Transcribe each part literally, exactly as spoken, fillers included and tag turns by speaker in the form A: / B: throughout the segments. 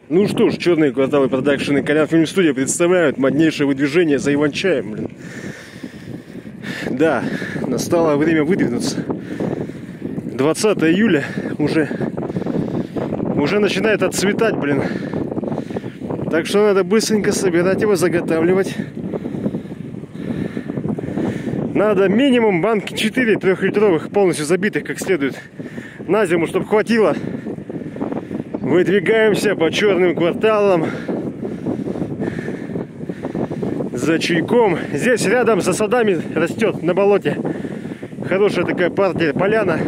A: Ну что ж, черные кварталы продакшн и Колян Фильм Студия представляют моднейшее выдвижение за Иван-чаем, блин. Да, настало время выдвинуться. двадцатое июля уже, уже начинает отцветать, блин. Так что надо быстренько собирать его, заготавливать. Надо минимум банки четыре трехлитровых, полностью забитых как следует, на зиму, чтобы хватило. Выдвигаемся по черным кварталам за чайком. Здесь рядом со садами растет на болоте хорошая такая партия, поляна.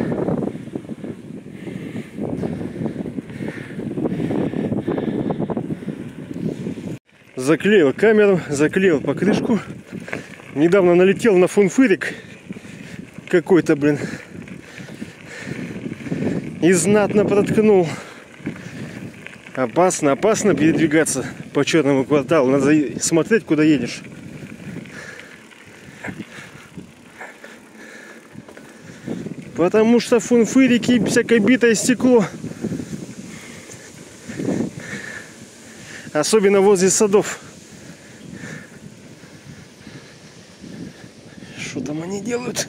A: Заклеил камеру, заклеил покрышку. Недавно налетел на фунфырик какой-то, блин, и знатно проткнул. Опасно, опасно передвигаться по черному кварталу. Надо смотреть, куда едешь. Потому что фунфырики, всякое битое стекло. Особенно возле садов. Что там они делают?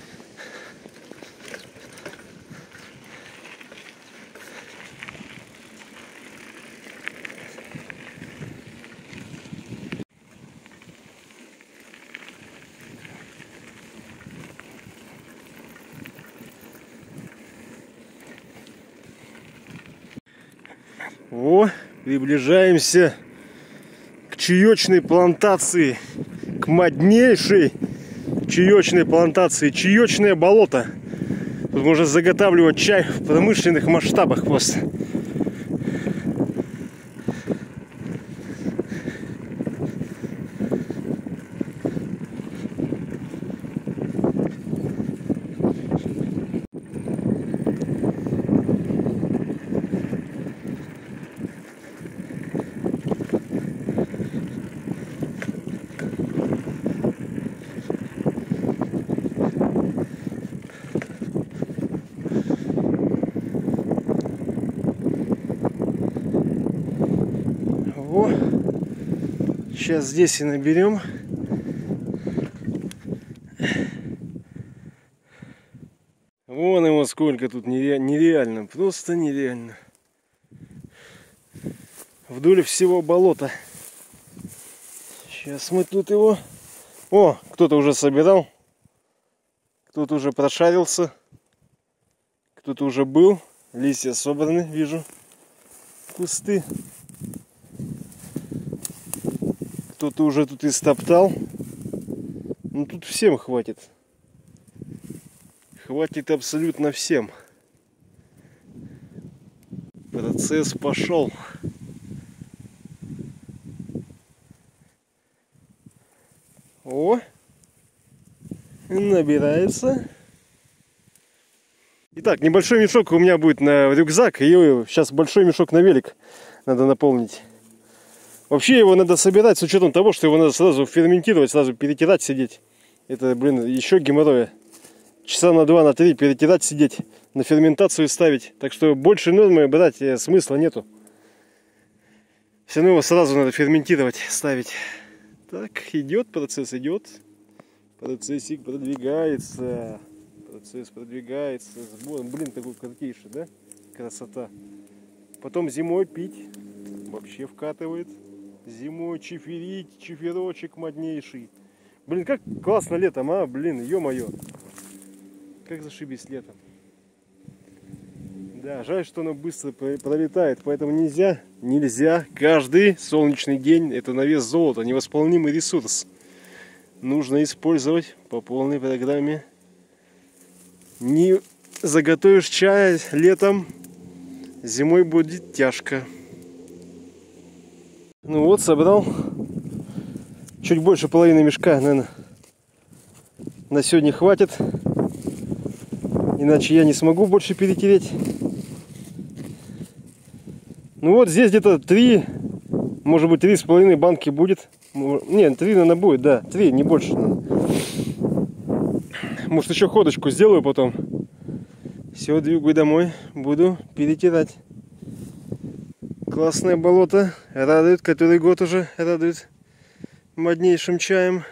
A: О, приближаемся к чаечной плантации, к моднейшей чаечной плантации, чаечное болото. Тут можно заготавливать чай в промышленных масштабах просто. Сейчас здесь и наберем. Вон его сколько тут, нереально, просто нереально. Вдоль всего болота. Сейчас мы тут его... О, кто-то уже собирал. Кто-то уже прошарился. Кто-то уже был. Листья собраны, вижу. Кусты. Кто-то уже тут и стоптал. Ну тут всем хватит. Хватит абсолютно всем. Процесс пошел. О! Набирается. Итак, небольшой мешок у меня будет на рюкзак. И сейчас большой мешок на велик надо наполнить. Вообще его надо собирать с учетом того, что его надо сразу ферментировать, сразу перетирать, сидеть. Это, блин, еще геморроя. Часа на два, на три перетирать, сидеть, на ферментацию ставить. Так что больше нормы брать смысла нету. Все равно его сразу надо ферментировать, ставить. Так, идет процесс, идет. Процессик продвигается. Процесс продвигается. Сбор, блин, такой крутейший, да? Красота. Потом зимой пить вообще вкатывает. Зимой чиферить, чиферочек моднейший. Блин, как классно летом, а? Блин, ё-моё. Как зашибись летом. Да, жаль, что оно быстро пролетает, поэтому нельзя, нельзя каждый солнечный день, это на вес золота, невосполнимый ресурс. Нужно использовать по полной программе. Не заготовишь чай летом, зимой будет тяжко. Ну вот, собрал чуть больше половины мешка, наверное, на сегодня хватит, иначе я не смогу больше перетереть. Ну вот здесь где-то три, может быть три с половиной банки будет. Нет, три, наверное, будет, да, три, не больше. Может еще ходочку сделаю потом. Все, двигаю домой, буду перетирать. Классное болото. Радует, который год уже радует моднейшим чаем.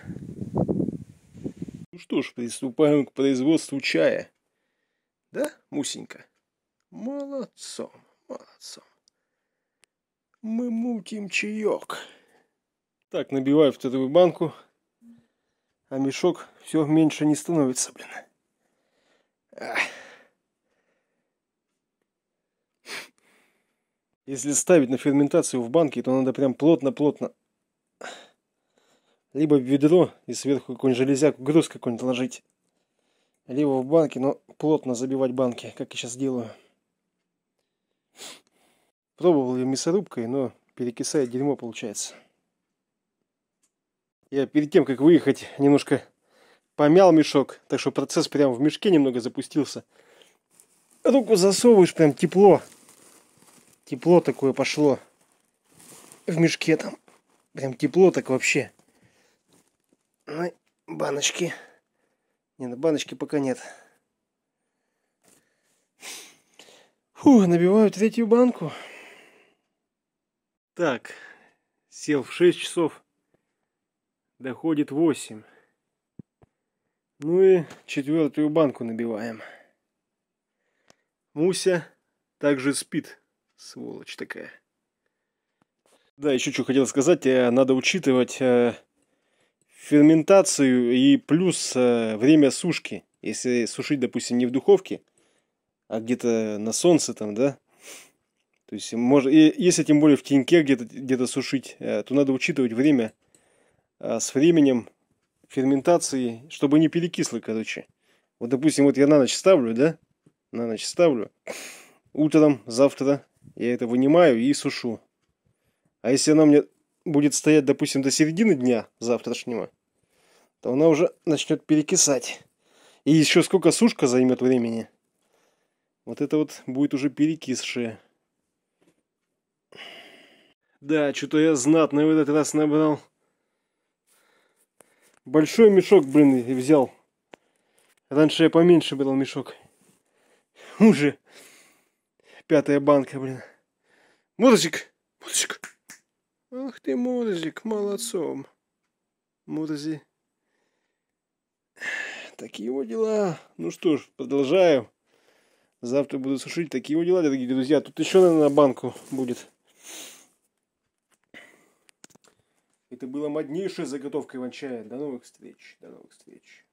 A: Ну что ж, приступаем к производству чая. Да, Мусенька? Молодцом, молодцом. Мы мутим чаек. Так, набиваю вторую банку. А мешок все меньше не становится, блин. Ах. Если ставить на ферментацию в банке, то надо прям плотно-плотно. Либо в ведро и сверху какой-нибудь железяк, груз какой-нибудь ложить. Либо в банке, но плотно забивать банки, как я сейчас делаю. Пробовал я мясорубкой, но перекисает дерьмо получается. Я перед тем, как выехать, немножко помял мешок, так что процесс прям в мешке немного запустился. Руку засовываешь, прям тепло. Тепло такое пошло. В мешке там. Прям тепло так вообще. Ну, баночки. Не, на баночки пока нет. Фу, набиваю третью банку. Так, сел в шесть часов. Доходит восемь. Ну и четвертую банку набиваем. Муся также спит. Сволочь такая. Да, еще что хотел сказать. Надо учитывать ферментацию и плюс время сушки. Если сушить, допустим, не в духовке, а где-то на солнце там, да. То есть, может, и если тем более в теньке где-то где-то сушить, то надо учитывать время с временем ферментации, чтобы не перекисло, короче. Вот, допустим, вот я на ночь ставлю, да? На ночь ставлю. Утром, завтра я это вынимаю и сушу. А если она мне будет стоять, допустим, до середины дня завтрашнего, то она уже начнет перекисать. И еще сколько сушка займет времени. Вот это вот будет уже перекисшее. Да, что-то я знатно в этот раз набрал. Большой мешок, блин, взял. Раньше я поменьше брал мешок. Уже пятая банка, блин. Мурзик, Мурзик. Ах ты, Мурзик, молодцом. Мурзи. Такие вот дела. Ну что ж, продолжаю. Завтра буду сушить. Такие вот дела, дорогие друзья. Тут еще, наверное, на банку будет. Это была моднейшая заготовка иван-чая. До новых встреч. До новых встреч.